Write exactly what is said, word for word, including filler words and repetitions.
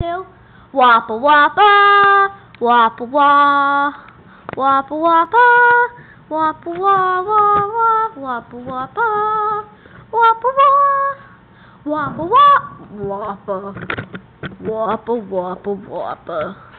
two. Whoppa Whoppa, Whoppa Wah, Whoppa Whoppa, Whoppa Wah Wah Wah, Whoppa Whoppa, Whoppa Wah, Whoppa Wah, Whoppa, Whoppa Whoppa Whoppa.